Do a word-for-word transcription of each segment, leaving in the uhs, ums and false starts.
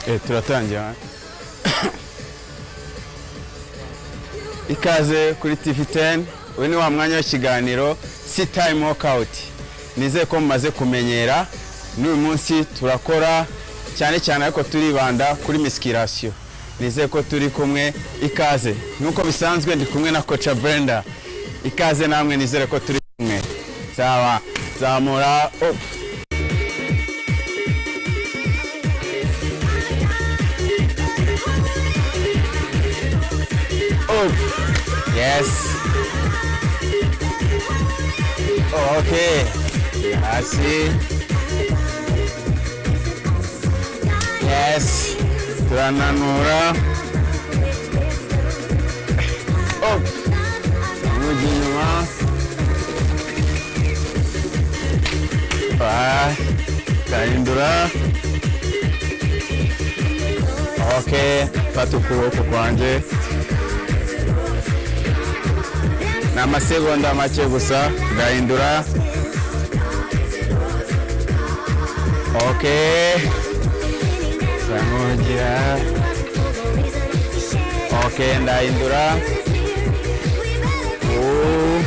Eh, turatangira. Ikaze kuri T V ten, uyu ni wa mwanya w'ikiganiro Sit Time Workout. Nizeye ko mumaze kumenyera, n'uyu munsi turakora cyane cyane ariko turibanda kuri musculation. Nizeye ko turi kumwe. Ikaze. Nuko bisanzwe ndi kumwe na Coach Brenda. Ikaze namwe, nizere ko turi kumwe. Sawa, zamura up. Up. Yes. Okay. Asi. Yes. Turananura. Up. Mujinwa. Ah. Taindura. Okay. Fata ukuboko kwanje. Namasegonda make gusa gahindura. Okay. Samugira. Okay, ndahindura. Oh.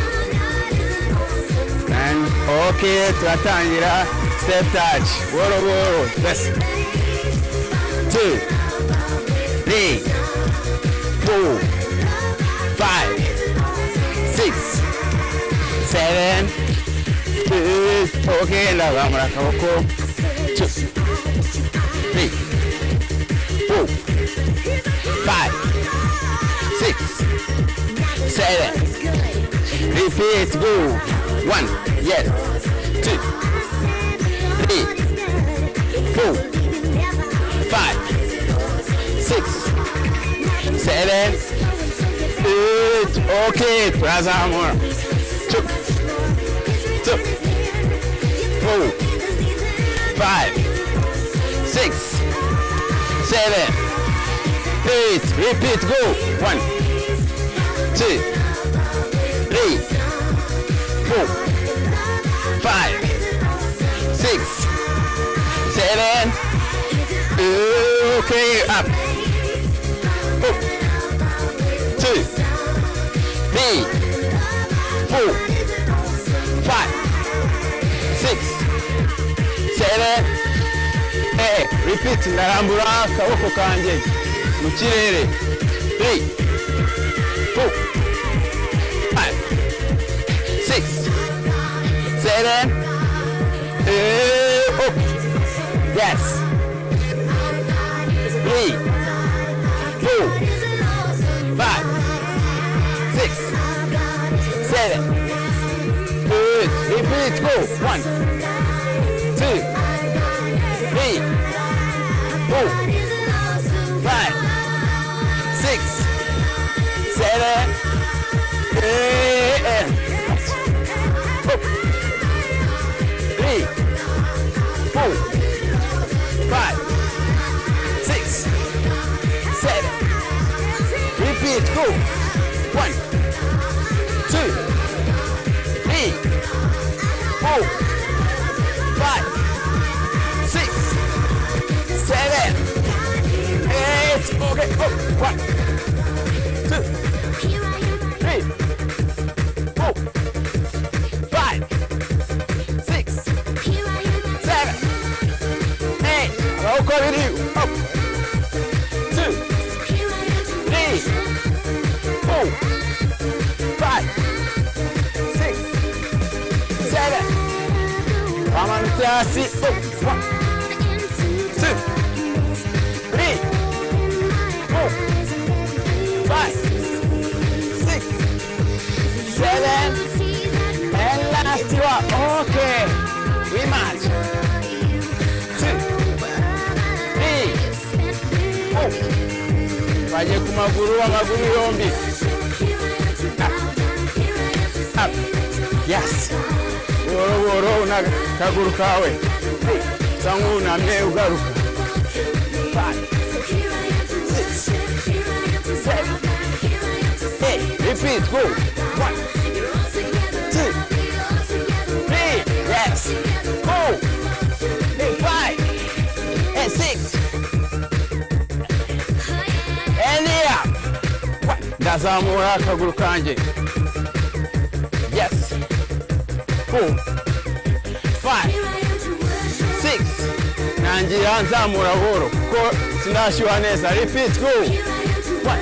And okay, turatangira step touch. Woro woro. Yes. Two. Three. Four. Five. Six, seven, eight. Okay, la vamos a cabo. Two, three, four, five, six, seven. Repeat. Go. One. Yes. Two, three, four, five, six, seven. Eight. Okay, plus more. Two, two, four, five, six, seven, eight. Repeat. Go. One, two, three, four, five, six, seven. Okay, up. Up. Two, three, four, five, six, seven, eight. Repeat. Ndarambura kaboko kanje mu kirere. Three, four, five, six, seven, eight. Up. Yes. Three, four, five, six, seven, eight. Repeat. Go. One, two, three, four, five, six, seven, eight. Three, four, five, six, seven. Repeat. Go. One, two, three, four, five, six, seven, eight. Okay. Go. One, two, three, four, five, six, seven, eight. I'll go with you. Up. Two, three, four, five, six, seven. Come on, sit. One, two, three, four, five, six, seven, and last one. Okay, rematch. Two, three, four. Vaje kumaguru amaguru yombi. Up. Yes. Woro woro na kaguru kawe. Sangu na me ugaruka. Five, six, seven, eight. Repeat. Go. One, two, three. Yes. Go. Five, and six, ndazamura akaguru kanjye. Yes. Four. Five. Six. Nangira nzamura buhoro kuko sindashyuha neza. Repeat. Go. One.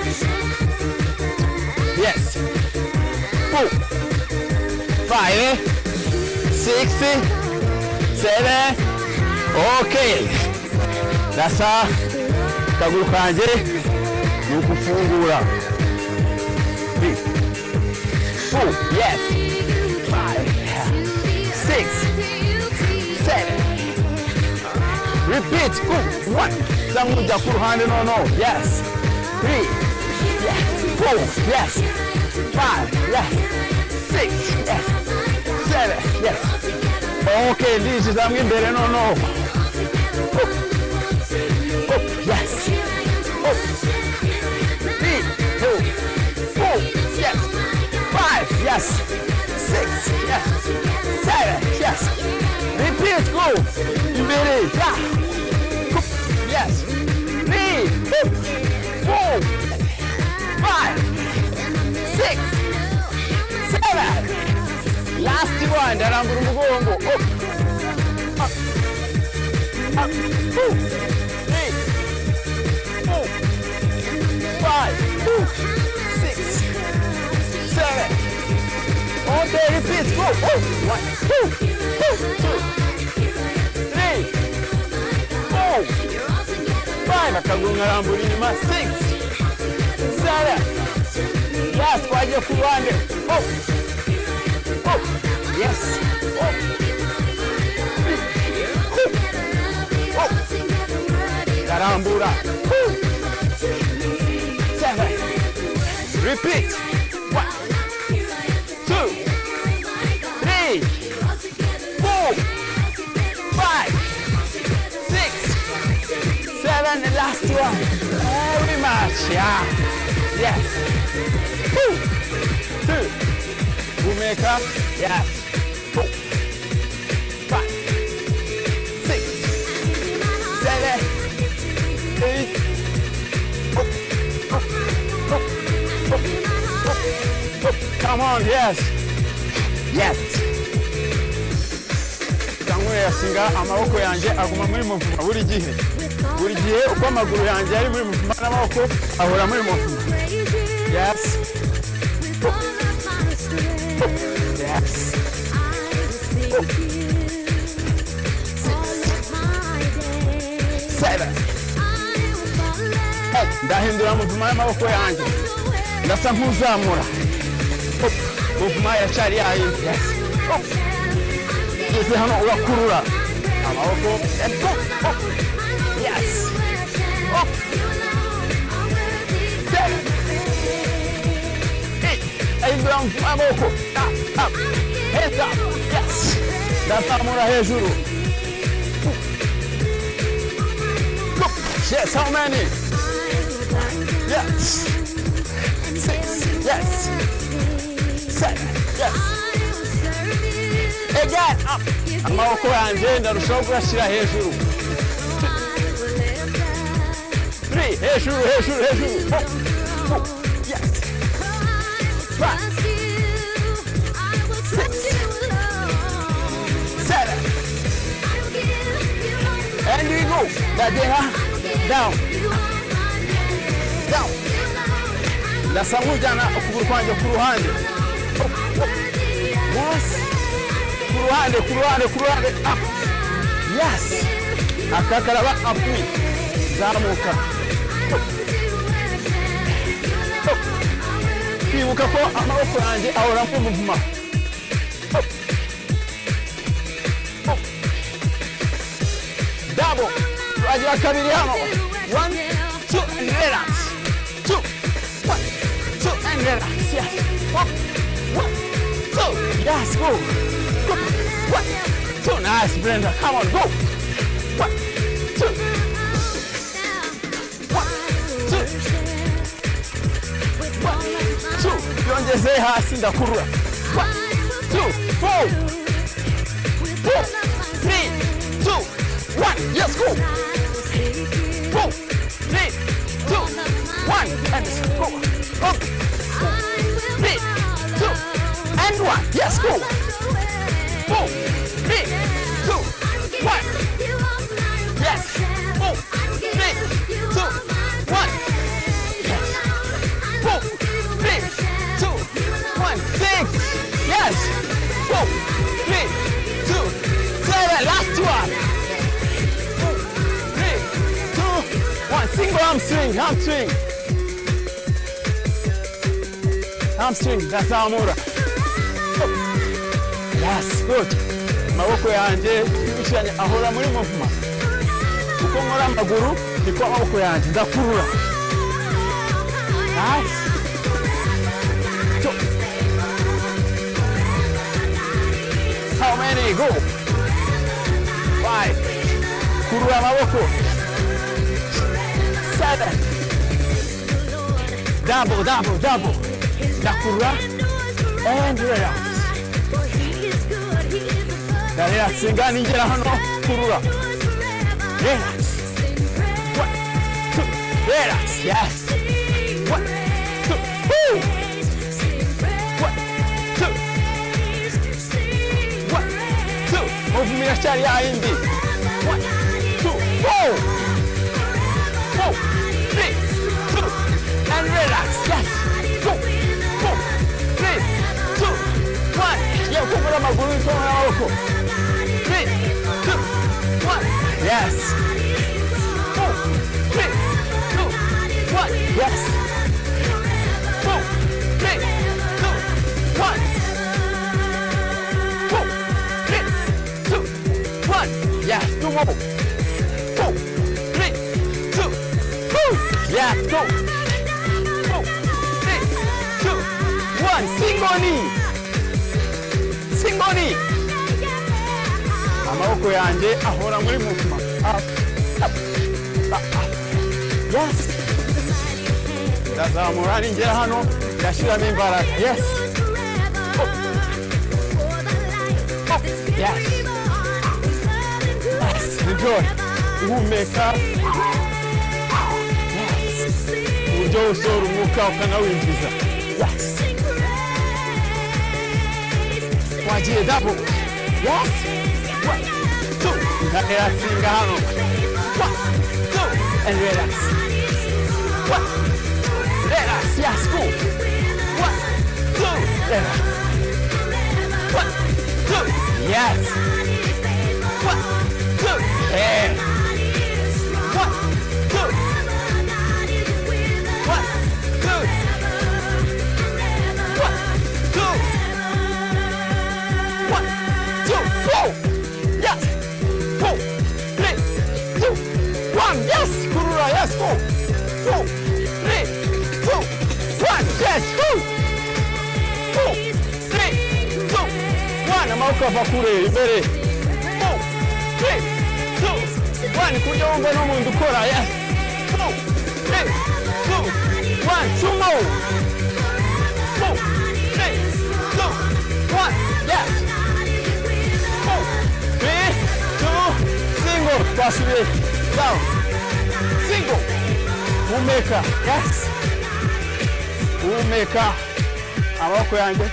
Yes. Four. Five. Six. Seven. Okay. Ndasa akaguru kanjye ni ukufungura. Three. Four. Yes. Five. Six. Seven. Repeat. Good. One. Zamuja ku ruhande nono. Yes. Three. Yes. Four. Yes. Five. Yes. Six. Yes. Seven. Yes. Okay. This is I'm imbere nono. Up. Up. Yes. Up. Three. Two. Four. Yes. Five. Yes. Six. Yes. Seven. Yes. Repeat. Go. Imbere. Yeah. Yes. Three. Four. Five. Six. Seven. Last one. Darambura umugongo. Up. Up. Up. Two. Three. Four. Five. Two. Six. Seven. Okay, repeat. Go. Oh. One. Two. Two. Two. Three. Four. Five. Akaguru nkarambura inyuma. Six. Seven. Yes. Twagiye ku ruhande. Oh. Oh. Yes. Oh. Oh. Karambura. Seven. Repeat. One. Two. Three. Four. Five. Six. Seven. The last one. Very much. Yeah. Yes. Two. Two. Umeka. Yes. Four. Five. Six. Seven. Eight. Up. Up. Up. Up. Up. Up. Come on. Yes. Yes. Tanguye yasinga amaboko yanjye aguma muri muvuma buri gihe. Buri gihe uko amaguru yanjye ari muri muvuma n'amaboko ahora muri muvuma. Yes. Up. Up. Yes. Up. Seven. Hey, ndahindura muvuma y'amaboko yanjye. Ndasa nk'uzamura. Up. Muvuma yacyari yayindi. Yes. Up. Ugeze hano urakurura. Amaboko. And go. Up. Yes. Up. Seven. Eight. Ahindura muvuma y'amaboko. Up. Up. Hands up. Yes. Ndazamura hejuru. Yes, how many? Yes. Six. Yes. Seven. Yes. Again, up. Amaboko yanjye ndarushaho kuyashyira hejuru. Three. Hejuru, hejuru, hejuru. Four. Four. Yes. Five. Six. Seven. And we go. Dadena. Down. Down. Ndasa nk'ujyana ukuguru kwanjye ku ruhande. Yes. Ku ruhande, ku ruhande, ku ruhande. Up. Yes. Akakaraba up. Zamuka. Kwibuka ko amaboko yanjye ahora mu muvuma. Double. Twagira kabiri hano. One, two, and relax. Two, one, two, and relax. Yes. One, one, two. Yes, go. Go. One, two. Nice, Brenda. Come on, go. One, two. One, two. One, two. Yongeze hasi ndakurura. One, two, four. Four, three, two, one. Yes, go. Four, three, two, one, and go. Up, Single hamstring, hamstring. Hamstring, ndazamura. Yes, good. Amaboko yanjye yibishanye ahora muri movement. Uko nkora amaguru niko amaboko yanjye ndakurura. Nice. How many? Go. Five. Kurura amaboko. Seven. Double, double, double. Ndakurura and relax. Relax. Ingana ingera hano kurura. Relax. One, two. Relax. Yes. One, two. Woo. One, two. One, two. Move me a ya indi. One, two. Four. Four. Three. Two. And relax. Yes. Four. Four. Three. Two. One. Yeah, go for my guru. Go for my Three. Two. One. Yes. Four. Three. Two. One. Yes. Four. Three. Two. One. Four. Three. Two. One. Yes. Two more. Four. Three. Two. Woo. Yes. Go. Four. Three. Two. One. Single knee. Single knee. Amaboko yanjye ahora muri movement. Up. Up. Up. Up. Yes. Ndazamura ningera hano ndashiramo imbaraga. Yes. Oh. Oh. Yes. Yes. Enjoy. Uhumeka. Yes. Uburyo usohora umwuka ukanawinjiza. Yes. Wagiye double. Yes. One, two. Relax. Ingano. One, two. And relax. One. Relax. Yes. Go. One, two. Relax. One, two. Yes. One, two. And one, two. One, two. One, two. One, two. Four. Yes. Four. Three. Two. One. Yes. Kurura. Yes. Four. Four. Three. Two. One. Yes. Four. Four. Three. Two. One. Amaboko bakure imbere. Four. Three. Two. One. Kujya wumva n'umuntu ukora. Yes. Four. Three. Two. One. Two more. Four. Three. Two. One. Yes. Four. Three. Two. Single. Possibly. Down. Single. Umeka. Yes. Umeka. Amaboko yanjye.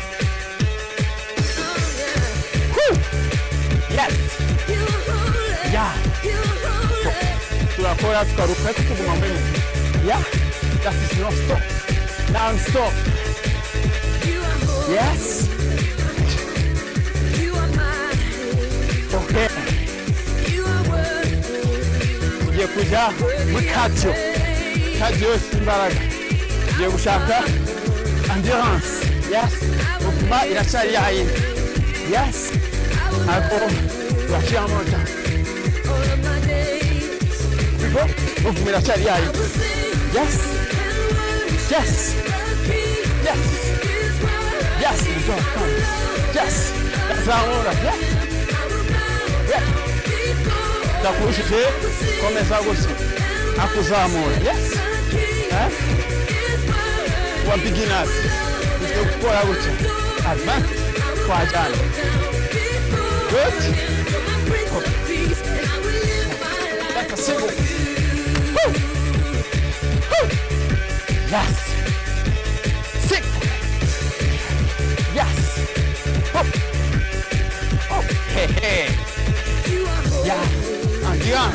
Woo. Yes. Yeah. Turakora tukaruka tukuguma mbere. Yeah. That is non stop. Non stop. Yes. Okay. Tugiye kuja muri cardio. Cardio imbaraga. Tugiye gushaka endurance. Yes. Ukuma iracari yayindi. Yes. Ako turashira amota. Go. Ukuma iracari yayindi. Yes. Yes. Yes. Yes. Go. Come. Yes. That's our yeah. Yeah. Takushite começar gostar. Akuzamura. Yes. Eh? Wa beginners. Isso kukora gutya. Advance kwa jana. Good. Like a single. Woo. Woo. Yes. Six. Yes. Hop. Oh. Hey, hey. Yeah. And beyond.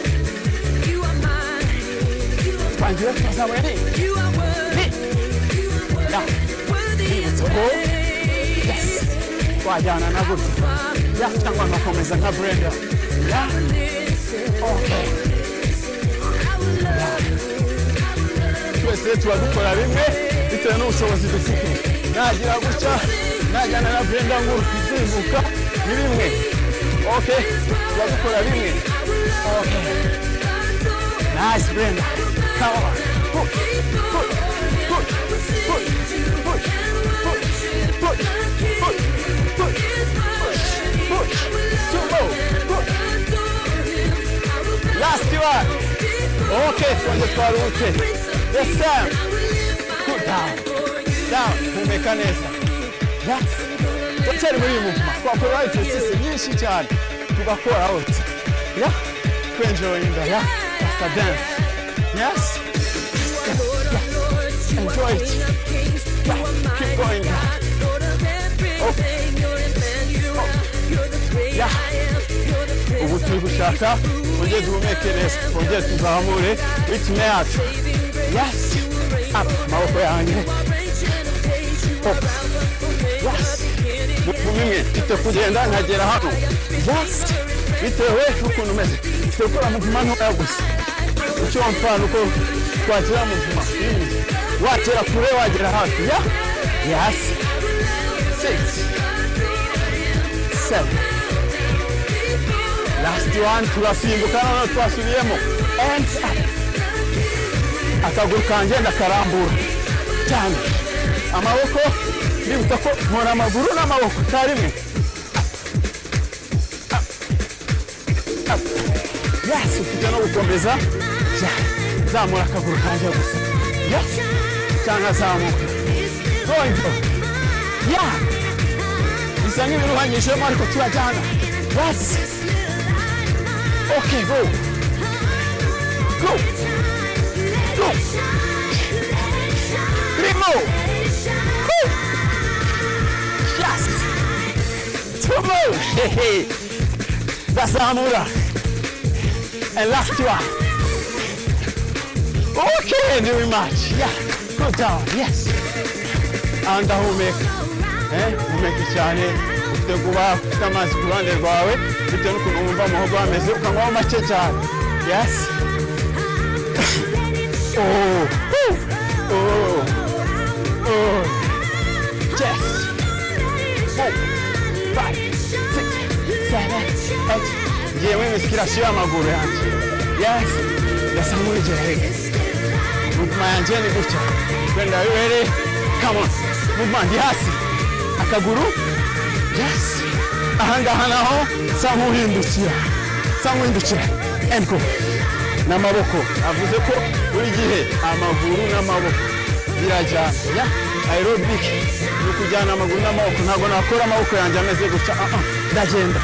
Find your place already. Hit. Yeah. It's a goal. Yes. Kwa jana na good. Yeah. Tangwa nakomeza na Brenda. Yeah. Okay. Yeah. twese tuba dukora bimwe bitewe n'ubushobozi dufite nagira gutya najyana na Brenda ngo isimbuka ni bimwe okay tuba dukora bimwe okay nice Brenda come on push push push push push push push push push two more push last one okay twende twarute yes Sam good down down kumeka neza yes tutari muri movement twakora exercise nyinshi cyane tugakora out yeah enjoying that yeah that's a dance yes yes, yes. Enjoy it yeah. Keep going yeah. Oh. Oh. Yeah ubu turi gushaka ongera duhumeke neza ongera tuzamure ritme yacu yes up maboko yanjye up yes mumwe bite kugenda nkagera hano yes bitewe n'ukuntu umeze tukora mu mano yagusa icyo mfano uko twagera mu mvuma watera kure wagera hafi ya yes six seven last one turasimbuka none twasubiyemo and up akaguru kanje ndakarambura cyane amaboko bibuta ko nkora amaguru n'amaboko tarimwe yes ufite no gukomeza zamura akaguru kanje gusa yes cyangwa zamuka going yeah bisa nk'ibiruhanyije ariko turajyana yes okay go go go primo yes two more hey Zamura and last one okay very much yeah go down yes and humeka eh humeka cyane ufite kuba ufite amazi ku ruhande rwawe bitewe n'ukuntu wumva umuhogo wameze ukanywaho make cyane yes oh oh oh yes four five six seven eight yewe miskirasyo y'amaguru yanjye yes yasamura igihe movement yanjye ni gutya kwenda were come on movement hasi akaguru yes ahangaha naho samuhindukira samuhindukira and go n'amaboko avuze ko buri gihe amaguru n'amaboko birajyana ya aerobic ni kujyana amaguru n'amaboko ntabwo nakora amaboko yanjye ameze gutya ah ah ndagenda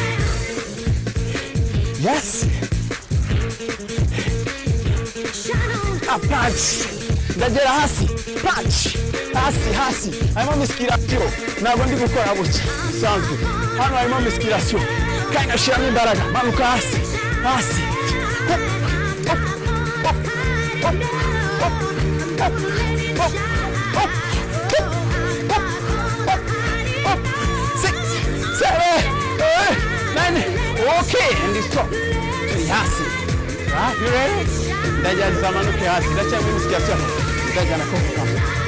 yes a punch ndagera hasi punch hasi hasi harimo miskirasiyo ntabwo ndi gukora gutya bisanzwe hano harimo miskirasiyo kandi nashyiramo imbaraga manuka hasi hasi hop hop hop hop hop hop hop hop hop hop hop six seven eight nine okay and stop hasi ah you ready ndajya manuka hasi ndacyamwe miskirasiyo ndajya nakoka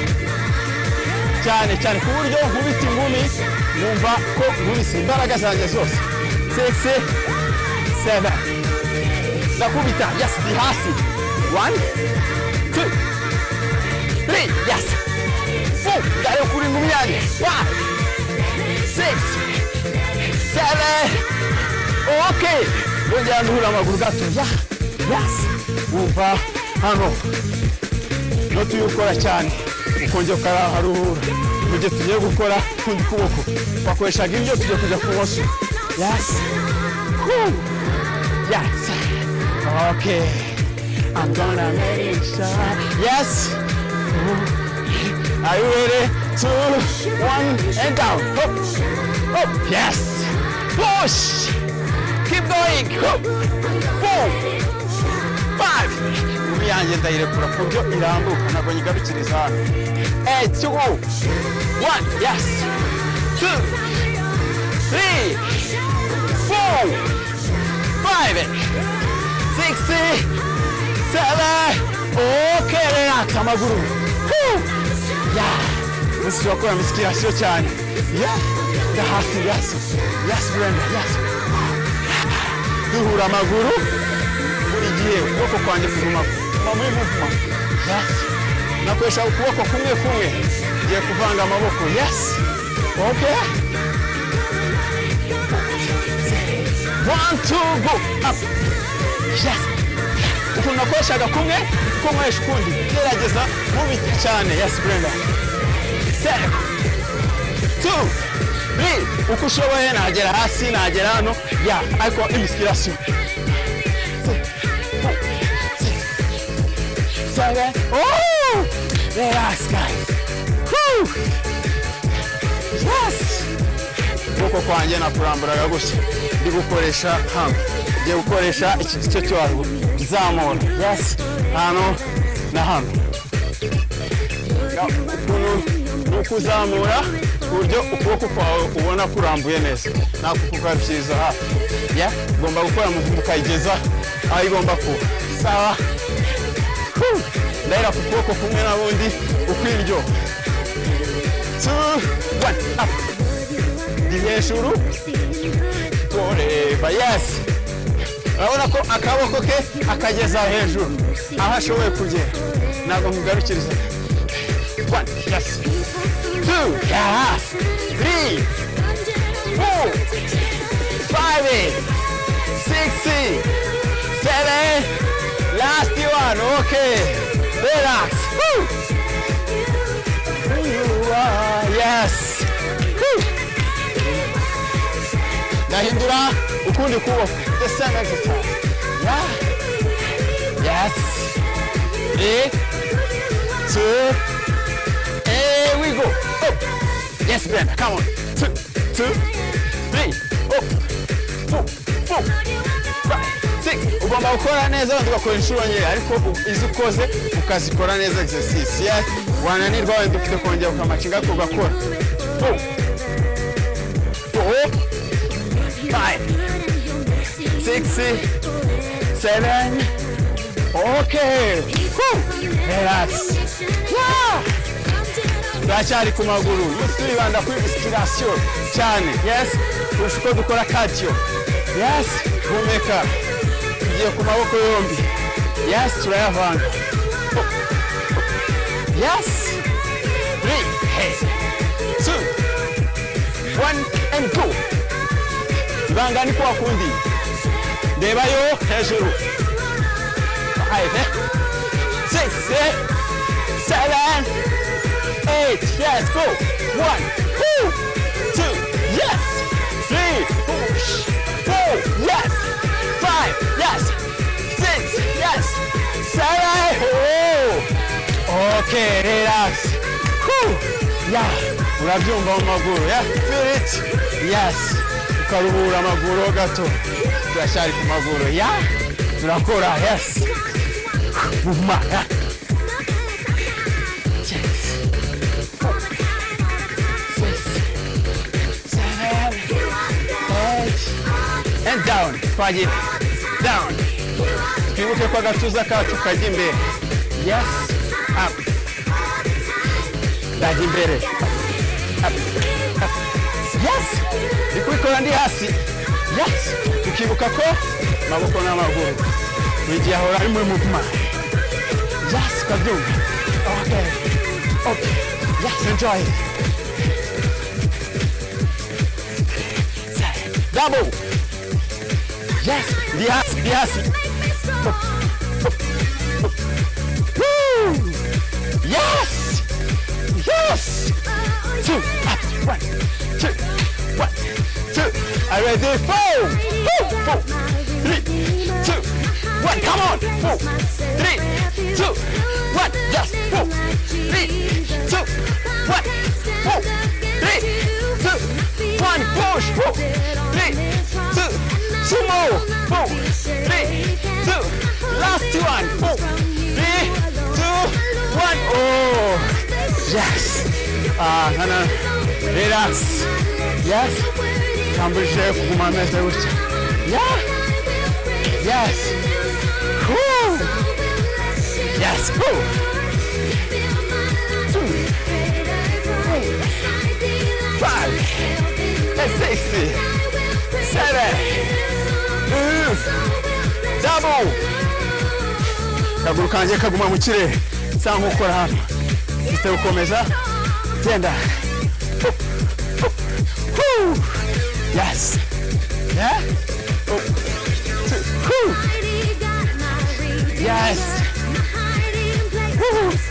cyane cyane ku buryo nkubita ingumi numva ko nkubise imbaraga zanjye zose six seven nakubita yes di hasi one two three yes four ndayo kuri ngumi yanjye five six seven okay ngongera nduhura amaguru gato ya yes umva hano no tuyukora cyane ukongera ukaraharuhura mu gihe tugiye gukora kundi kuboko bakoreshaga ibyo tugiye kujya kubosa yes Woo. Yes okay I'm gonna make sure yes are you ready two one and down up up yes push keep going up four five yanjye ndayirekura ku buryo irambuka ntabwo nyigarukiriza hano eight two one yes two three four five six seven okay relax amaguru. Woo. Yeah. This is wakora misikirasyo cyane. Yeah. The hasi yes. Yes Brenda. Yes. Duhura amaguru. Buri gihe ukuboko kwanjye kuguma muri movement. Yes. Nakoresha ukuboko kumwe kumwe. Ngiye kuvanga amaboko. Yes. Okay. One, two, go. Up. Yes. Ukuntu nakoreshaga kumwe, ko nkoresha ukundi. Gerageza mubi cyane. Yes, Brenda. Seven. Two. Three. Uko ushoboye nagera hasi, nagera hano. Yeah, ariko imisikirasyo. Seven. Oh! Relax, guys. Woo! Yes! Ukuboko kwanjye nakuramburaga gushya. Ndi gukoresha hano. Ngiye gukoresha iki gice cyo haruguru. Zamura. Yes. Hano na hano. Ukuntu ukuzamura uburyo ukuboko kwawe ubona kurambuye neza. Nako kukabyiza hafi. Yeah. Ugomba gukora mu mukayigeza aho igomba kuba. Sawa. Ndahera ku kuboko kumwe n'abundi ukwiryo. Two, one, up. Di hejuru. Forever. Yes. Urabona ko akaboko ke akageza hejuru. Aho ashoboye kugera. Ntabwo mugarukiriza. One. Yes. Two. Yes. Three. Four. Five. Six. Seven. Last one. Okay. Relax. Woo. Yes. Woo. Nahindura ukundi kuboko. The same exercise. Yeah. Yes. Three. Two. Here we go. Oh. Yes, Brenda. Come on. Two. Two. Three. Oh. Four. Four. Five. Six. Ugomba gukora neza wenda ugakora inshuro nyinshi ariko izo ukoze ukazikora neza exercise. Yeah. Wananirwa wenda ufite kongera ukamacinga ko ugakora. Four. Four. Five. Six. Seven. Okay. Woo. Relax. Yeah. Turacyari ku maguru. Turibanda kuri misikirasyo cyane. Yes. Turashobora dukora cardio. Yes. Humeka. Tugiye ku maboko yombi. Yes. Turayavanga. Yes. Three. Hey. Two. One and go. Ibanga ni kwa kundi. Ndeba yo hejuru. Five. Six. Seven. Eight. Yes. Go. One. Two. Two. Yes. Three. Push. Four. Yes. Five. Yes. Six. Yes. Seven. Oh. Okay. Relax. Whew. Yeah. Urabyumva mu maguru. Yeah. Feel it. Yes. Ukaruhura amaguru gato. Turashari ku maguru. Yeah. Turakora. Yes. Movement. Yeah. And down. Kwaji. Down. Twibuke kwa gatuza kacu kajya imbere. Yes. Up. Kajya imbere. Up. Up. Yes. Ndikubikora ndi hasi. Yes. Tukibuka ko maboko n'amaguru. Wigiye ahora ari muri movement. Yes. Kabyumva. Okay. Okay. Yes. Enjoy. Double. Yes, yes, yes. Woo! Yes! Yes! Two, up, one, two, one, two. Are you ready? Four, four, four, three, two, one. Come on! Four, three, two, one. Yes, four, three, two, one, four, three, two, one. Push, four, three, two. Two more. Four, three, two. Last one. Four, three, two, one. Oh, yes. Ah, no, no. Relax. Yes. Tambuje kuguma meze gutya. Yeah. Yes. Woo. Yes. Woo. six, seven, uh, double. Akaguru kanjye kaguma mu kirere sa nk'ukora hano. Ufite gukomeza genda. Yes. Yeah. Oh. Two. Yes. Woo.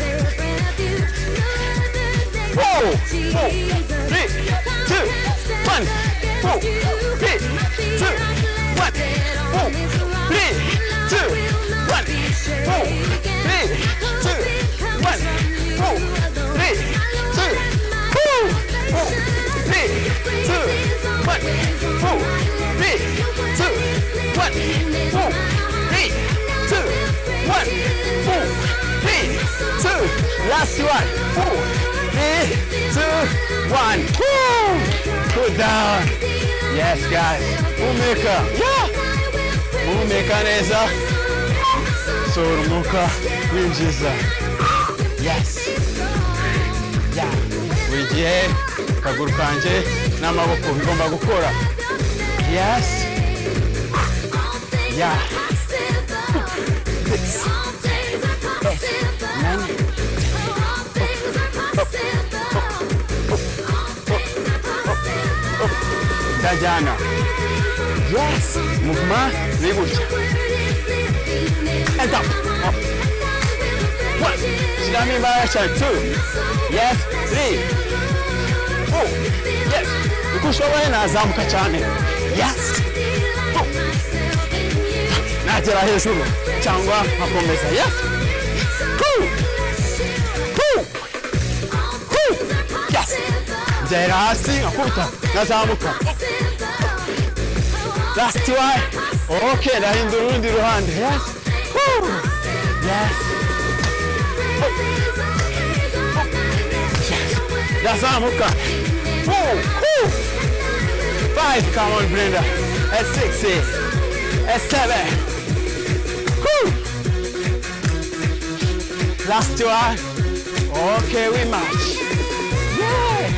Whoa. Four, three, two, one. Four, three, two, one. Four, three, two, one. Four, three, two, one. Four, three, two, woo. Four, three, two, one. Four, three, two, one. Four, three, two, one. Four, three, two. Last one. Four, three, two, one. Woo! Put down. Yes, guys. Umeka. Yeah. Umeka neza. Sohora umwuka winjiza. Yes. Yeah. Buri gihe akaguru kanje n'amaboko bigomba gukora. Yes. Yeah. Six. Nine. Dajana. Yes. Mouvement rigutya. And up. Up. One. Shiramo imbaraga cyane. Two. Yes. Three. Four. Yes. Uko ushoboye nazamuka cyane. Yes. Four. Nagera hejuru cyangwa nkakomeza. Yes. Two. Two. Two. Yes. Ngera hasi nkakubita nazamuka. Last one. Okay, ndahindura urundi ruhande. Yes. Woo. Yes. Nazamuka. Four. Woo. Five. Come on, Brenda. At six. At seven. Woo. Last one. Okay, we march. Yeah.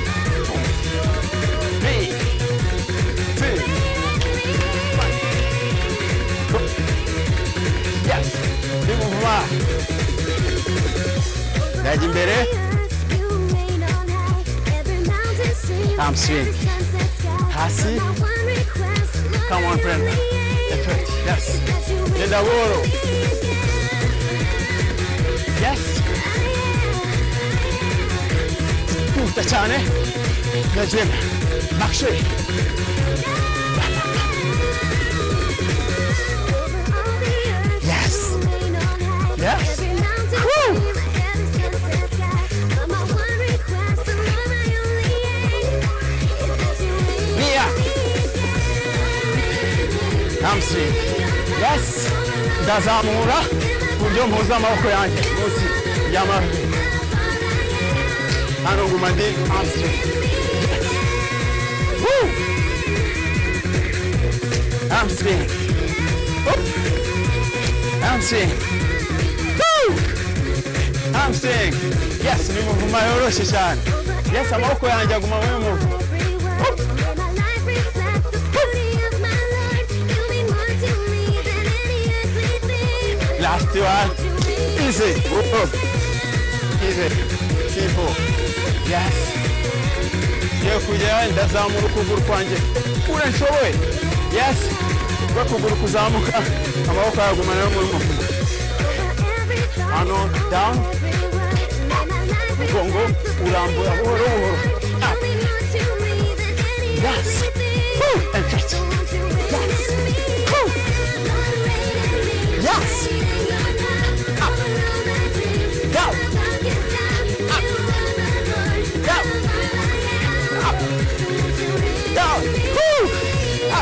Three. Two. One. Go. Yes. Mouvement. Ndajya imbere. Hamstring. Hasi. Come on, Brenda. Effort. Yes. Genda buhoro. Yes. Puta cyane. Ndagenda. Makshiri. Yes. Yes. Woo. Mia. Hamstring. Yes. Ndazamura uburyo mpuza amaboko yanjye munsi y'amavi. Hano nguma ndi hamstring. Woo. Hamstring. Up. Hamstring. Woo. Hamstring. Yes, ni muvuma yoroshe cyane. Yes, amaboko yanjye aguma mu muvu. Up. Last one. Easy. Up. Easy. Simple. Yes. Yo kujya ndazamura ukuguru kwanjye. Kure nshoboye. Yes. Kwa kuguru kuzamuka. Amaboko yagumana mu muvu. Hano down. Mugongo urambura buhoro buhoro. Up. Yes. Woo. And just. Yes. Woo. Yes. Up. Down. Up. Down. Up. Down. Woo. Up.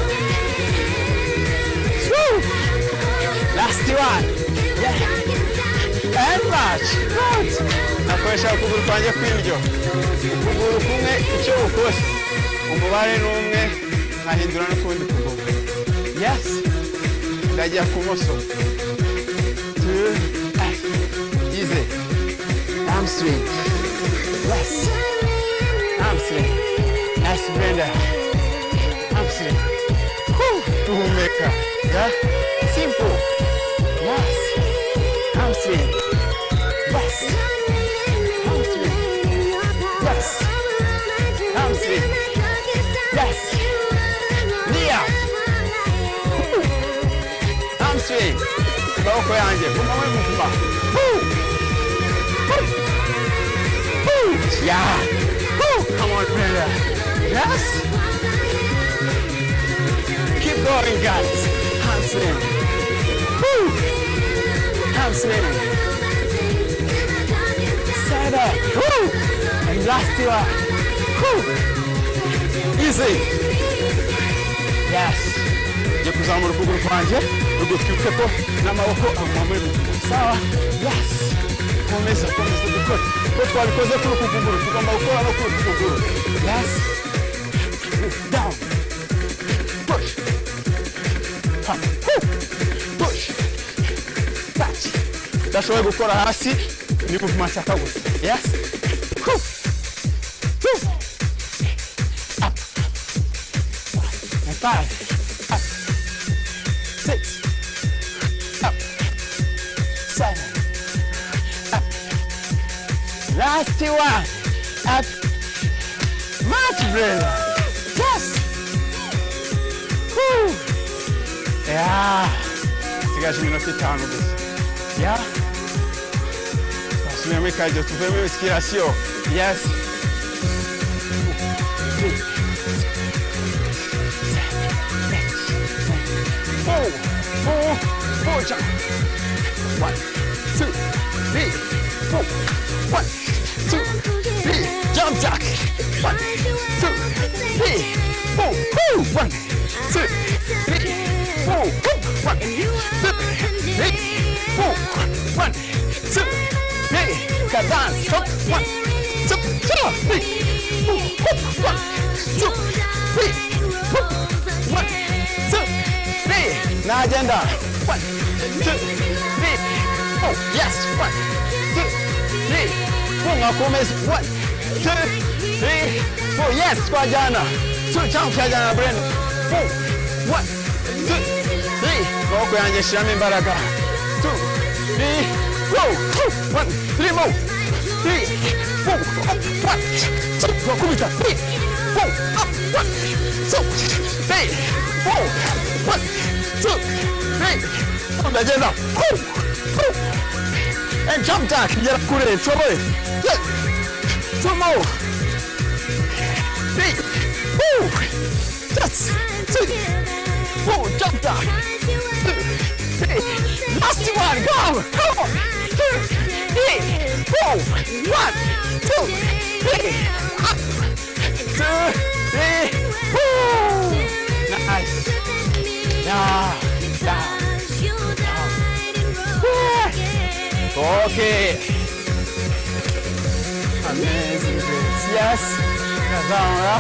Woo. Last one. Yeah. And march. Good. Nakoresha ukuguru kwanjye kw'indyo. Ukuguru kumwe icyo ukose. Umubare n'umwe nkahindura n'ukundi kuguru. Yes. Ndajya kumoso. Two. Easy. Hamstring. Yes. Hamstring. Nice, Brenda. time. Yeah? Simple. Yes. Hamstring. Yes. Hamstring. Yes. Hamstring. Yes. Knee out. Hamstring. Amaboko yanjye kumwe mukuma. Yeah. Come on, brother. Yes. Keep going, guys. Hamstring. Woo. Hamstring. Set up. Woo. And last one. Woo. Easy. Yes. Je kuzamura ukuguru kwanjye ugutwike ko n'amaboko agomba sawa. Yes. Komeza komeza dukora. Ko twabikoze kuri ukuguru tugomba gukora no kuri ukuguru. Yes. Down. Push. Up. Push. Touch. Dashoboye gukora hasi ni movement shaka gusa. Yes. Up. And five. Up. Six. Up. Seven. Up. Last one. Up. Much better. Yes. Woo. Yeah. Sigaje iminota itanu gusa. Yeah. Asubiramo ikaje tuvemo inspiration. Yes. Four. Four. Four jump. One. Two. Three. Four. One. Two. Three. Jump jack. One. Two. Three. Four. Woo. One. Two. Three. Four. One. Two. Three. Four. One. Two. Three. Dance. One. Two. Three. Four. One. Two. Three. Four. One. Two. Three. Now agenda. One. Two. Three. Four. Yes. One. Two. Three. Four. Now come is one. Two. Three. Four. Yes. Squadjana. Two. Jump. Squadjana. Brenda. Four. One. Two. Three. Go go and shami baraka. Two. Three. Four. One. Three more. Three. Four. One. Two. Go kumita. Three. Four. Up. One. Two. Three. Four. One. Two. Three. Four. Agenda. And jump jack. Get kure. Trouble. Two more. Three. Four. That's two. Four. Jump jack. Two. Three. Last one. Go. Come on. Two. Three. Four. One. Two. Three. Up. Two. Three. Four. Nice. Down. Down. Down. Okay. Amazing. Yes. Down.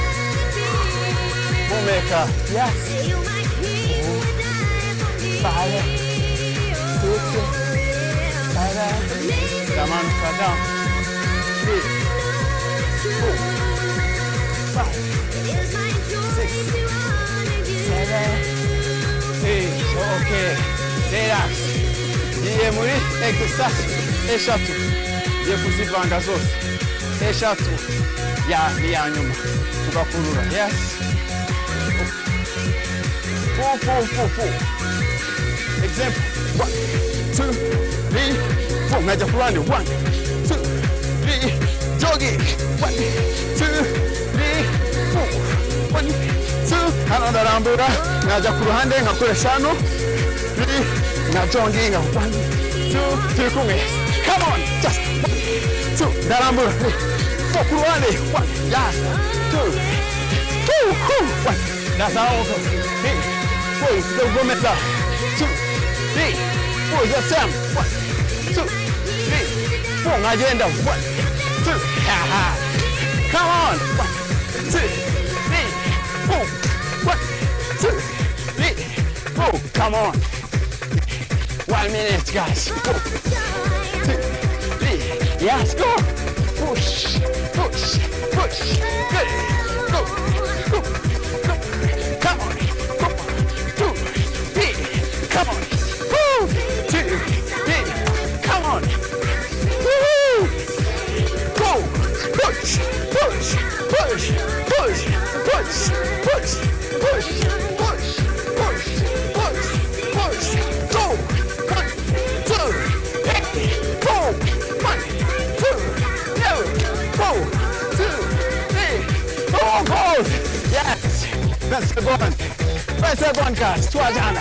Omeka. Yes. Five. Six. Seven. Come on, cut down. Three. Four. Five. Six. Seven. Eight. Okay. Relax. Iye muri exercise eshatu. Ye kuzivanga zose. Eshatu. Ya ni ya nyuma. Tugakurura. Yes. Four, four, four, four. Example. One, two, three, four. Naja fulani. One, two, three. Jogging. One, two, three, four. One, two. Hano ndarambura. Naja kuruhande ngakore shano. Three. Na jogging. One, two, three. Kumwe. Come on. Just one, two. Ndarambura. Four kuruhande. One. Yes. Two. Two. One. That's how it goes. Three. Four. The woman. Two. Three. Four. The same. One. Two. Three. Four. Agenda. One. Two. Haha. Come on. One. Two. Three. Four. One. Two. Three. Four. Come on. One minute, guys. Four. Two. Three. Yes. Go. Push. Push. Push. Good. Go. Go. Go. Come on. Go. Two. vingt secondes. vingt secondes guys, tuwajana.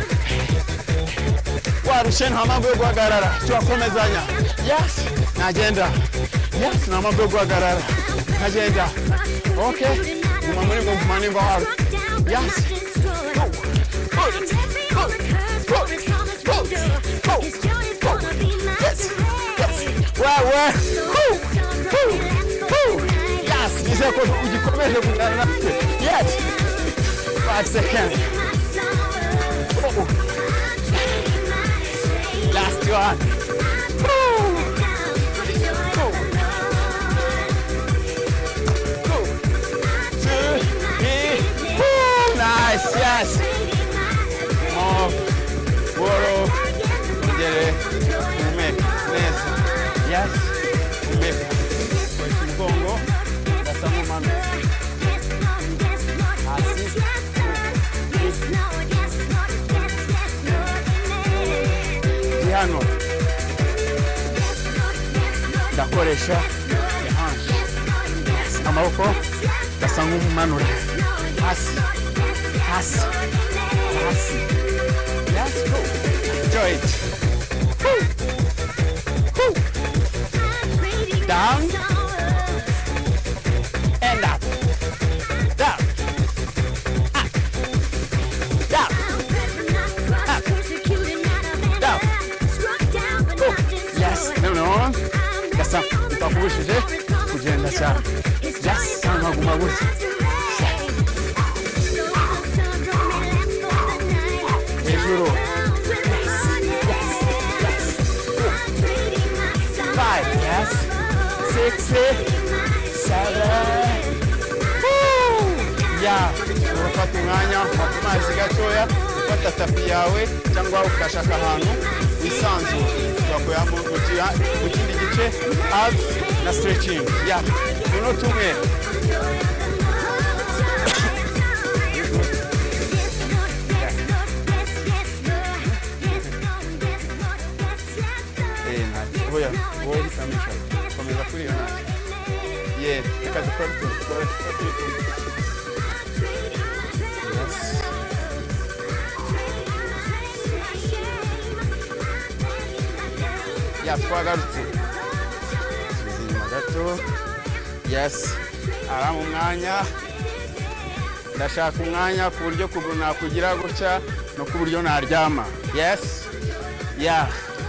Warushe nta mpamvu yo guhagarara, turakomezanya. Yes, nagenda. Yes, nta mpamvu yo guhagarara. Nagenda. Okay. Guma muri ngo guma nimba hawe. Yes. Go. Go. Go. Go. Go. Go. Go. Yes. Yes. Wow, wow. Woo. Woo. Woo. Yes. Nise ko ugikomeje kugana. Yes. five seconds. Oh. Last one. Woo. Go. Go. Two. Three. Woo. Nice. Yes. Oh. Whoa. Get it. Make. Neza. Yes. Make. Wait. Bongo. That's a moment. Hano ndakoresha amaboko gasa nk'umanura hasi hasi hasi. Let's go. Enjoy it. Woo. Woo. Down and up. Down. Up. Down. Up. Down. Go. Yes. No, no. Gasa utakubushije kugenda cyane. Yes. Sana guma gutya. Hejuru. Five. Yes. Six. Seven. Woo. Yeah. Urafata umwanya ufata amazi gatoya ufata tapi yawe cyangwa ukashaka ahantu wisanzuye ugakoya mu kindi gice abs na stretching. Yeah. Uno tumwe. Eh na oya oya kamisha komeza kuri yo naje. Yeah, because the product Yes, twagarutse. Tuzima gato. Yes. Ara mu mwanya. Ndashaka umwanya ku buryo kuguru nakugira gutya no ku buryo naryama. Yes. Yeah.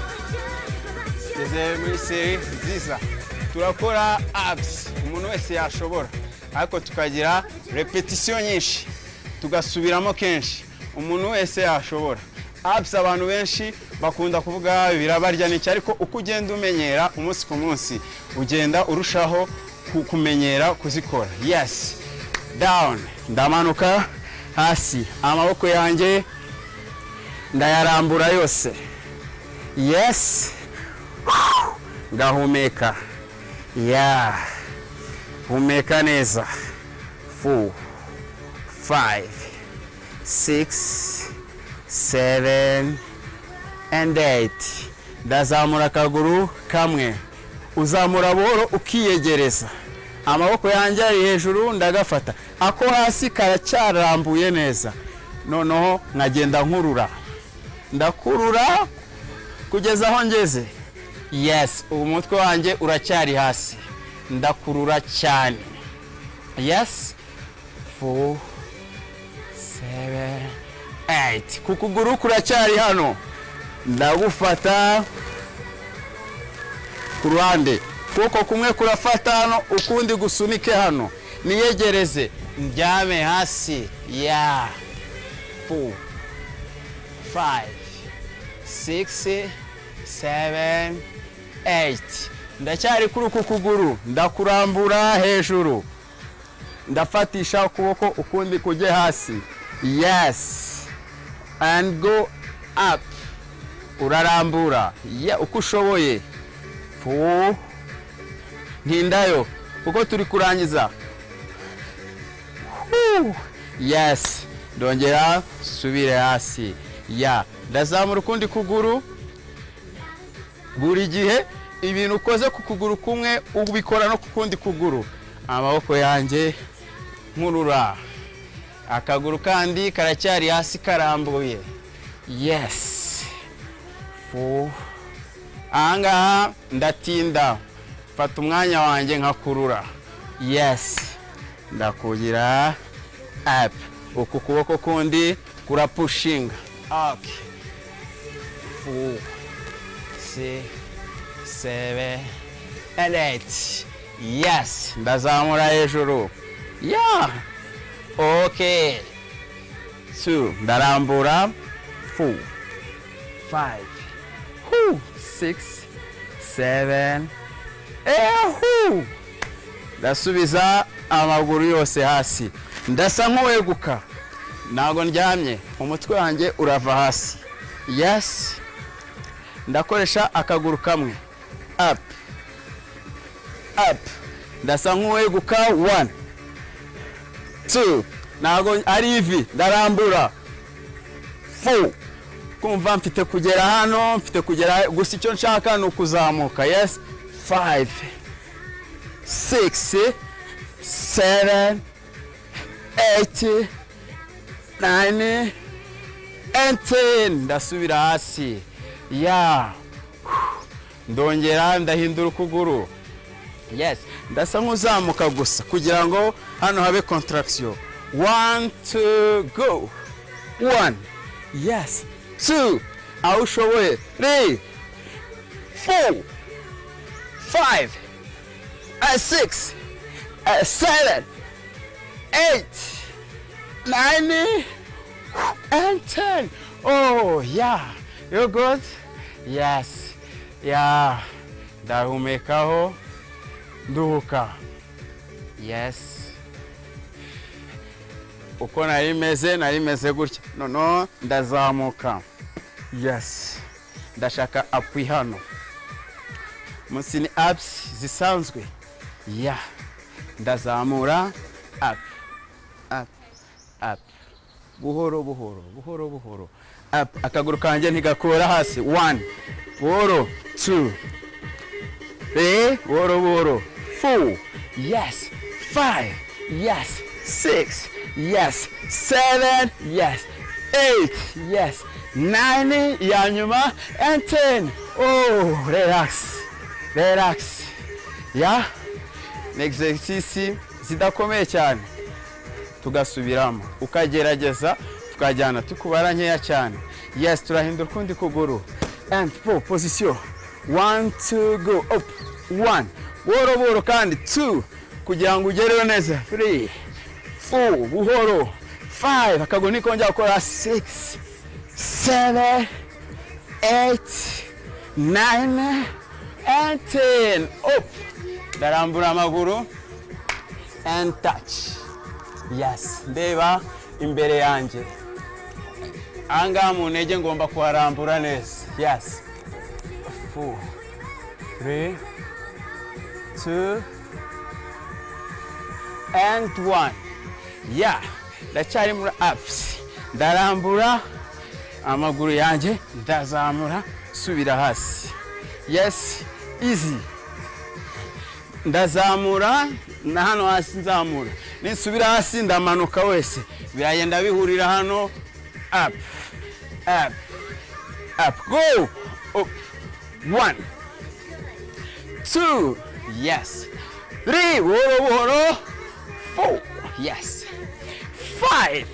Teze muri series nziza. Turakora abs. Umuntu wese yashobora. Ariko tukagira repetition nyinshi. Tugasubiramo kenshi. Umuntu wese yashobora. Abs abantu benshi bakunda kuvuga birabarya n'iki, ariko uko ugenda umenyera umunsi ku munsi ugenda urushaho kumenyera kuzikora. Yes. Down. Ndamanuka hasi. Amaboko yanjye ndayarambura yose. Yes. Ngahumeka. Yeah. Humeka neza. Four. Five. Six. Seven and eight. Ndazamura akaguru kamwe. Uzamura buhoro ukiyegereza. Amaboko yanjye ari hejuru ndagafata. Ako hasi karacyarambuye neza. Noneho nkagenda nkurura. Ndakurura kugeza aho ngeze. Yes, umutwe wanjye uracyari hasi. Ndakurura cyane. Yes. Four. Seven. eight. Kukuguru kuracyari hano. Ndagufata ku ruhande. Kuko kumwe kurafata hano ukundi gusunike hano. Niyegereze. Njyame hasi. Yeah. Four. Five. Six. Seven. Eight. Ndacyari kuri kukuguru. Ndakurambura hejuru. Ndafatisha ukuboko ukundi kujye hasi. Yes. And go up. Urarambura. Yeah, uko ushoboye. Four. Ntindayo. Uko turi kurangiza. Woo. Yes. Ndongera subire hasi. Yeah. Ndazamura ukundi kuguru. Buri gihe ibintu ukoze ku kuguru kumwe ubikora no kukundi kuguru. Amaboko yanjye nkurura. akaguru kandi karacyari hasi karambuye. Yes. four. Ahangaha ndatinda, fata umwanya wanjye nkakurura. Yes. Ndakugira up. Uku kuboko kundi kura pushing. Okay. four, six, seven, and eight. Yes. Ndazamura hejuru. Yeah. Okay. two. Ndarambura. four, five, whoo, six, seven, eh, ndasubiza amaguru yose hasi. Ndasa nk'uweguka. Nago ndyamye, umutwe wanjye urava hasi. Yes. Ndakoresha akaguru kamwe. Up. Up. Ndasa nk'uweguka. one, two. Nago ari ivi, ndarambura. four. Kumva mfite kugera hano, mfite kugera gusa icyo nshaka no kuzamuka. Yes. five, six, seven, eight, nine, and ten. Ndasubira hasi. Yeah. Ndongera ndahindura ukuguru. Yes. Ndasa nk'uzamuka gusa kugira ngo hano habe contraction. one, two, go. one. Yes. two. Aushoboye. three, four, five, uh, six, uh, seven, eight, nine, and ten. Oh, yeah. You good? Yes. Yeah. Ndahumekaho. Nduhuka. Yes. Uko nari meze nari meze gutya. No no, ndazamuka. Yes. Ndashaka apwi hano. Munsi ni abs zisanzwe. Yeah. Ndazamura. Up. Up. Up. Buhoro buhoro, buhoro buhoro. Up. Akaguru kanje ntigakora hasi. one. Buhoro. two. three. Buhoro buhoro. four. Yes. five. Yes. six. Yes. seven. Yes. eight. Yes. nine. Yanyuma. And ten. Oh, relax. Relax. Yeah. Exercise zidakomeye cyane. Tugasubiramo. Ukagerageza tukajyana tukubara nkeya cyane. Yes, turahindura kundi kuguru. And four. Position. one, two, go. Up. one. Buhoro buhoro kandi. two. Kugira ngo ugereho neza. three. four. Buhoro. five. Akaguru nikongera gukora. six. seven. eight. nine. And ten. Up. Darambura amaguru. And touch. Yes. Ndeba imbere yanjye. Anga mu ntege ngomba kuharambura neza. Yes. four. three. two. And one. Yeah. Ndacyari muri abs. Ndarambura amaguru yanjye. Ndazamura. Subira hasi. Yes. Easy. Ndazamura na hano hasi nzamura. Nisubira hasi ndamanuka wese. Biragenda bihurira hano. Up. Up. Up. Go. Up. one. two. Yes. three. Buhoro buhoro. four. Yes. five.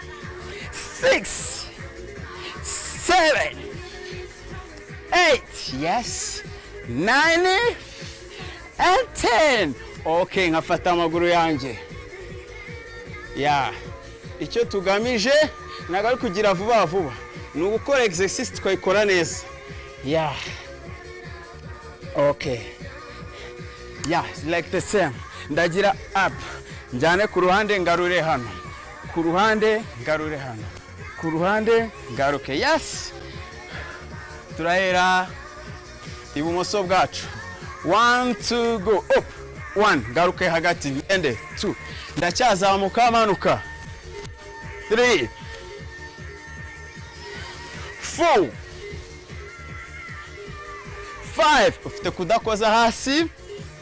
six. seven. eight. Yes. nine. And ten. Okay, ngafata amaguru yanjye. Yeah. Icyo tugamije nagari kugira vuba vuba. Ni ugukora exercise twayikora neza. Yeah. Okay. Yeah, like the same. Ndagira up. Njane ku ruhande ngarure hano. Ku ruhande ngarure hano. Ku ruhande ngaruke. Yes. Turahera ibumoso bwacu. one, two, go. Up. one. Garuke hagati. Ende. two. Ndacyazamuka manuka. three. four. five. Ufite kudakoza hasi.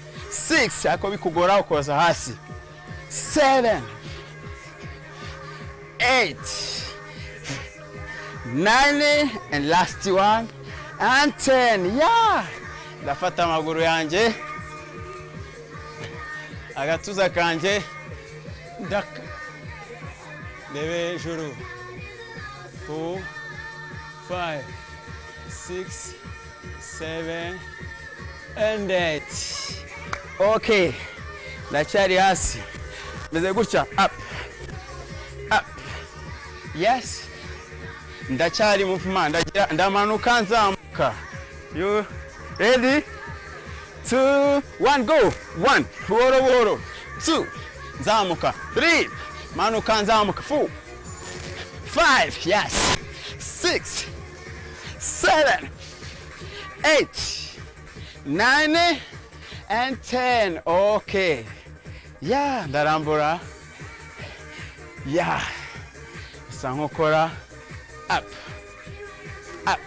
six. Ako bikugora ukoza hasi. seven. eight, nine, and last one, and ten. Yeah. Ndafata amaguru yanjye, agatuza kanje, ndaka. Ndebe hejuru. Four, five, six, seven, and eight. Okay. Ndacyari hasi. Meze gutya. Up. Up. Yes. Ndacyari movement. Ndamanuka nzamuka. You ready? Two, one, go. One. Buhoro buhoro. Two. Nzamuka. Three. Manuka nzamuka. Four. Five. Yes. Six. Seven. Eight. Nine. And ten. Okay. Yeah. Ndarambura. Yeah. Sankokora. Up. Up.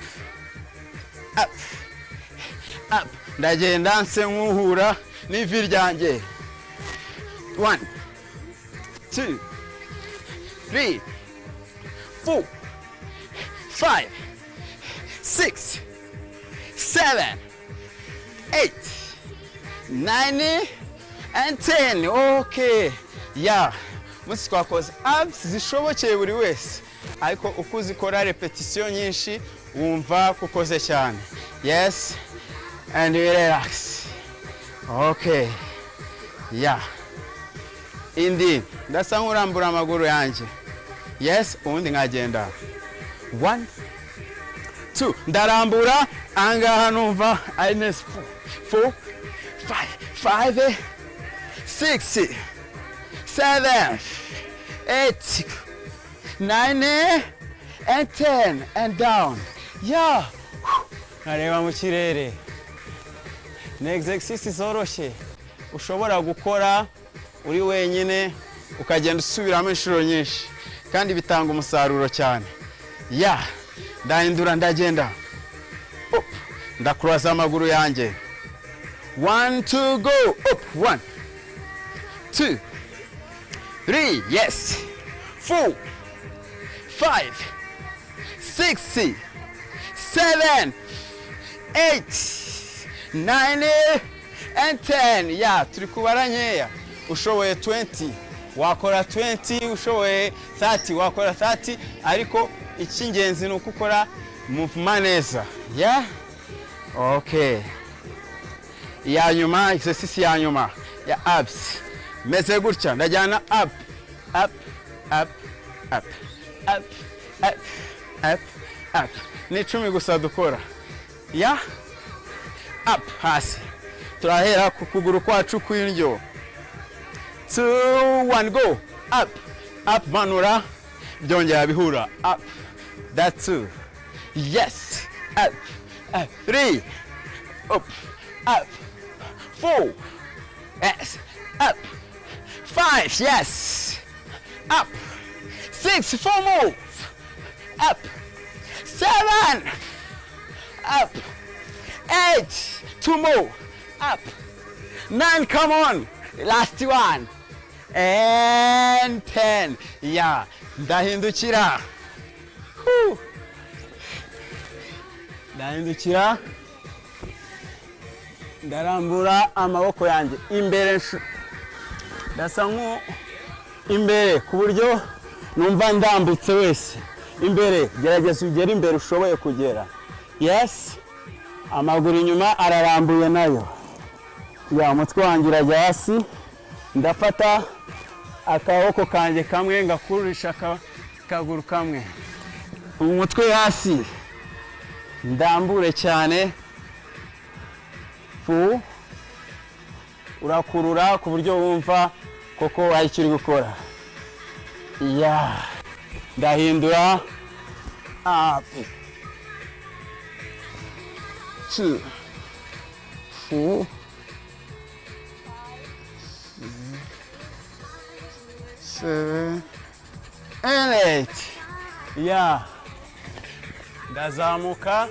Up. Up. Ndagenda nse nkuhura n'ivi ryanjye. One. Two. Three. Four. Five. Six. Seven. Eight. Nine. And ten. Okay. Yeah. Musi twakoze abs zishobokeye buri wese. Ariko uko uzikora repetition nyinshi wumva kukoze cyane. Yes. And relax. Okay. Yeah. Indi ndasa nkurambura amaguru yanjye. Yes, ubundi nkagenda. One. Two. Ndarambura angaha numva ines. Four. Five. Five. Six. Seven. Eight. Nine. And ten. And down. Yeah. Nareba mu kirere. Ni exercise zoroshye ushobora gukora uri wenyine ukagenda usubiramo inshuro nyinshi kandi bitanga umusaruro cyane. Yeah. Ndahindura ndagenda. Up. Ndakuraza amaguru yanjye. One, two, go. Up. One. Two. Three. Yes. Four. Five. Six. Seven. Eight. Nine. And ten. Yeah. Turi kubara nkeya. Ushoboye twenty. Wakora twenty. Ushoboye thirty. Wakora thirty. Ariko icy'ingenzi ni uko ukora movement neza. Yeah. Okay. Ya nyuma, exercise ya nyuma ya abs. Meze gutya ndajyana up. Up. Up. Up. Up. Up. Up. Up. Ni icumi gusa dukora. Yeah. Up. Hasi. Turahera ku kuguru kwacu kw'indyo. Two, one, go. Up. Up, manura. Byongera bihura. Up. That's two. Yes. Up. Up. Three. Up. Up. Four. Yes. Up. Five. Yes. Up. Six. Four more. Up. Seven. Up. Eight. Two more. Up. Nine. Come on. Last one. And ten. Yeah. Ndahindukira. Whew. Ndahindukira. Ndarambura amaboko yanjye imbere. Ndasa nko imbere ku buryo numva ndambutse wese. Imbere gerageza ugera imbere ushoboye kugera. Yes. Amaguru inyuma ararambuye nayo. Ya umutwe wanjye urajya hasi. Ndafata akaboko kanjye kamwe ngakururisha akaguru kamwe. Umutwe hasi. Ndambure cyane. Fu. Urakurura ku buryo wumva koko ari kiri gukora. Ya. Ndahindura. Up. Two. Four. Seven. And eight. Yeah. Ndazamuka.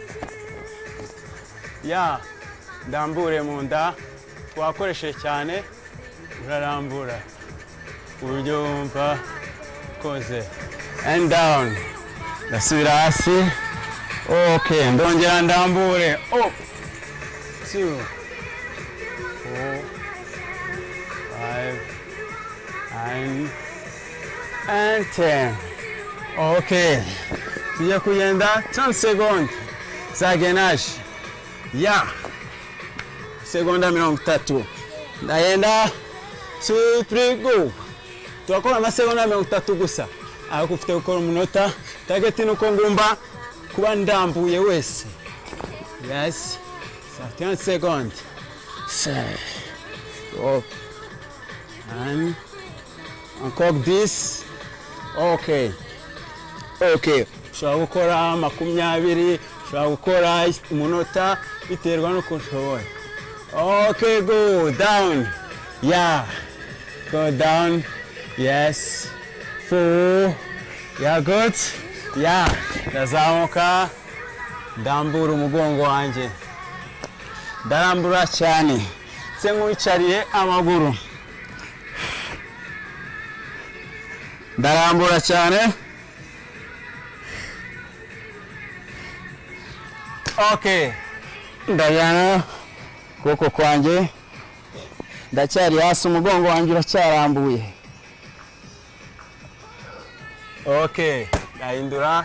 Yeah. Ndambure mu nda. Wakoreshe cyane. Urarambura. Uburyo wumva koze. and down. Ndasubira hasi. Okay, ndongera ndambure. Up. Two. Four. Five. Nine. And ten. Okay. Tujya kugenda ten seconds. Zagenaje. Ya. Seconda mirongo itatu. Ndagenda. Two, three, go. Turakora amasegonda mirongo itatu gusa. Ariko ufite gukora umunota. Target ni uko ngumva kuba ndambuye wese. Yes. ten seconds. Seven. Up. And encore this. Okay. Okay. Ushobora gukora makumyabiri, ushobora gukora umunota biterwa n'uko ushoboye. Okay, go down. Yeah. Go down. Yes. Four. Yeah, good. Yeah. Ndazamuka. Ndambura umugongo wanje. Ndarambura cyane. Se nkwicariye amaguru. Ndarambura cyane. Okay. Ndajana koko kwanje. Ndacyari hasi umugongo wanjye uracyarambuye. Okay, ndahindura.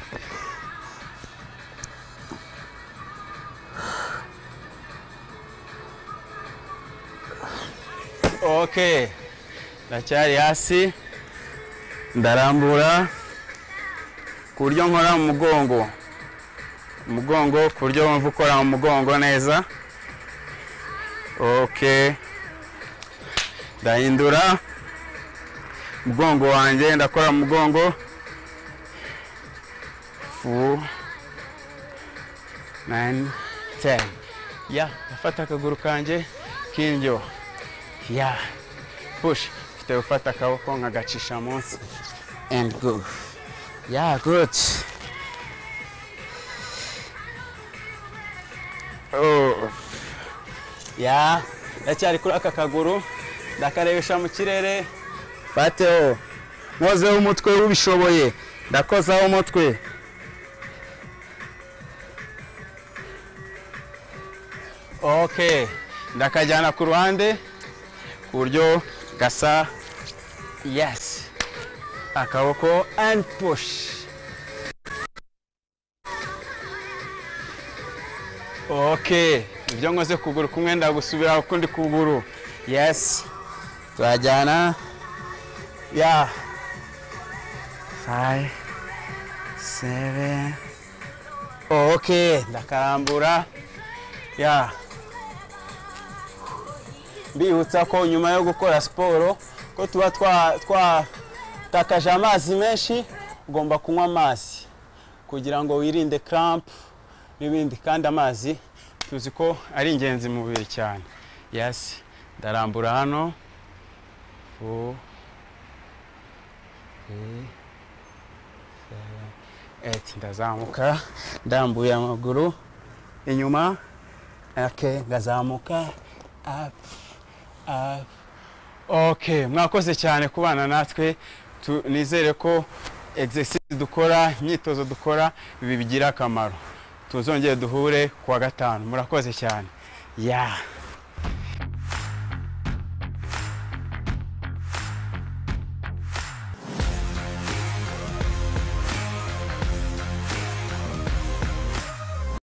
Okay. Ndacyari hasi. Ndarambura ku buryo nkora mu mugongo. Umugongo ku buryo wumva ukora mu mugongo neza. Okay. Ndahindura mugongo wanjye ndakora mugongo. Four. Nine. Ten. Ya, ndafata akaguru kanje k'indyo. Ya. Push. Mfite gufata akaboko nkagacisha munsi. And go. Yeah, good. Oh. Yeah. Ndacyari kuri aka kaguru. Ndakarebesha mu kirere. Fateho. Nkozeho umutwe ubishoboye. Ndakozaho umutwe. Okay. Ndakajyana ku ruhande ku buryo gasa. Yes. Akaboko and push. Okay. Ibyo nkoze kuguru kumwe ndagusubira ukundi kuguru. Yes. Turajyana. Yeah. Five. Seven. Okay. Ndakarambura. Yeah. Bihutsa ko nyuma yo gukora siporo ko tuba twa twa takaje amazi menshi, ugomba kunywa amazi kugira ngo wirinde cramp n'ibindi, kandi amazi tuzi ko ari ingenzi mu mubiri cyane. Yes. Ndarambura hano. Four. Three. Seven. Eight. Ndazamuka. Ndambuye amaguru inyuma. Okay. Ngazamuka. Up. Up. Okay. Mwakoze cyane kubana natwe. Nizere ko exercise dukora, imyitozo dukora ibi bigira akamaro. Tuzongeye duhure kuwa gatanu. Murakoze cyane. Yeah.